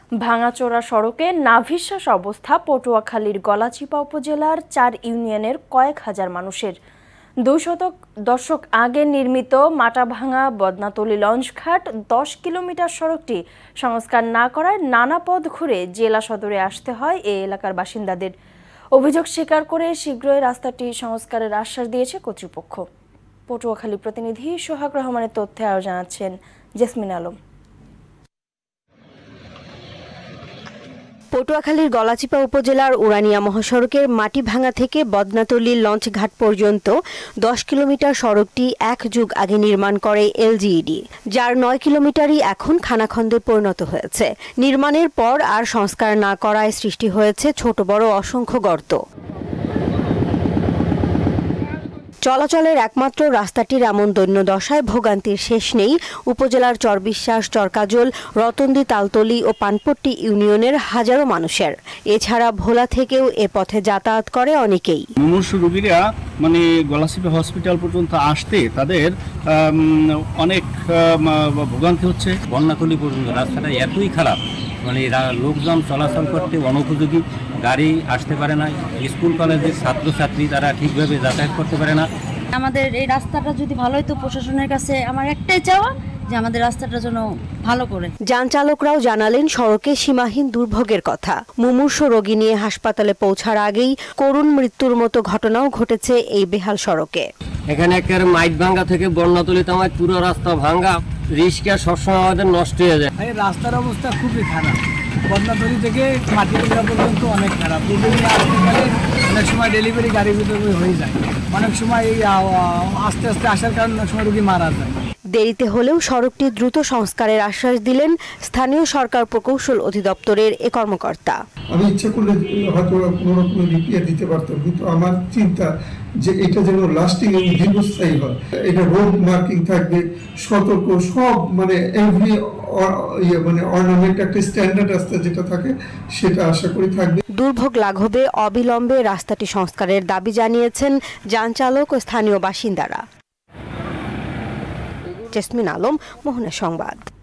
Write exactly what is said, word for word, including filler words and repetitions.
ভাঙাচোরা সড়কে নাভিশ্বাস অবস্থা পটুয়াখালীর গলাচিপা উপজেলার চার ইউনিয়নের কয়েক হাজার মানুষের। দুই শতক দশক আগে নির্মিত মাটাভাঙা বদনাতলী লঞ্চঘাট দশ কিলোমিটার সড়কটি সংস্কার না করায় নানা পথ ঘুরে জেলা সদরে আসতে হয় এ এলাকার বাসিন্দাদের। অভিযোগ স্বীকার করে শীঘ্রই রাস্তাটি সংস্কারের আশ্বাস দিয়েছে কর্তৃপক্ষ। পটুয়াখালী প্রতিনিধি সোহাগ রহমানের তথ্যে আরও জানাচ্ছেন জেসমিন আলম। পটুয়াখালীর গলাচিপা উপজেলার উড়ানিয়া মহাসড়কের মাটিভাঙা থেকে বদনাতলী লঞ্চঘাট পর্যন্ত দশ কিলোমিটার সড়কটি এক যুগ আগে নির্মাণ করে এলজিইডি, যার নয় কিলোমিটারই এখন খানাখন্দে পরিণত হয়েছে। নির্মাণের পর আর সংস্কার না করায় সৃষ্টি হয়েছে ছোট বড় অসংখ্য গর্ত। চলাচলের একমাত্র রাস্তাটির এমন দৈন্য দশায় ভোগান্তির শেষ নেই উপজেলার চরবিশ্বাস, চরকাজল, রতন্দি, তালতলী ও পানপট্টি ইউনিয়নের হাজারো মানুষের। এছাড়া ভোলা থেকেও এ পথে যাতায়াত করে অনেকেই। মুমূর্ষু রোগীরা মানে গলাচিপা হসপিটাল পর্যন্ত আসতে তাদের অনেক ভোগান্তি হচ্ছে। বন্যাতলী পর্যন্ত রাস্তাটা এতই খারাপ, মানে লোকজন চলাচল করতে অনুপযোগী, গাড়ি আসতে পারে না, স্কুল কলেজের ছাত্রছাত্রী তারা ঠিকভাবে যাতায়াত করতে পারে না। আমাদের এই রাস্তাটা যদি ভালো হতো, প্রশাসনের কাছে আমার একটাই চাওয়া যে আমাদের রাস্তাটা যেন ভালো করে। যান চালকরাও জানালেন সড়কে সীমাহীন দুর্ভোগের কথা। মুমূর্ষু রোগী নিয়ে হাসপাতালে পৌঁছার আগেই করুণ মৃত্যুর মতো ঘটনাও ঘটেছে এই বেহাল সড়কে। এখানে একের মাইট ভাঙ্গা থেকে বন্যাতলী তামায় পুরো রাস্তা ভাঙ্গা, রিস্কা সবসময় আমাদের নষ্ট হয়ে যায়। এই রাস্তার অবস্থা খুবই খারাপ, বদনাতলী থেকে মাটিগুলা পর্যন্ত অনেক খারাপ। অনেক সময় ডেলিভারি গাড়ির ভিতরে হয়ে যায়, অনেক সময় এই আস্তে আস্তে আসার কারণে অনেক সময় রোগী মারা যায়। দেরিতে হলেও সড়কটি দ্রুত সংস্কারের আশ্বাস দিলেন স্থানীয় সরকার প্রকৌশল অধিদপ্তরের এ কর্মকর্তা। আমি ইচ্ছা করলে হয়তো কোনো রকম রিপেয়ার দিতে পারতাম, কিন্তু আমার চিন্তা যে এটা যেন লাস্টিং এবং দীর্ঘস্থায়ী হয়। এটা রোড মার্কিং থাকবে, সতর্ক সব মানে এভরি মানে অর্নামেন্ট একটা স্ট্যান্ডার্ড রাস্তা যেটা থাকে সেটা আশা করি থাকবে। দুর্ভোগ লাঘবে অবিলম্বে রাস্তাটি সংস্কারের দাবি জানিয়েছেন যান চালক ও স্থানীয় বাসিন্দারা। জেসমিন আলম, মোহনা সংবাদ।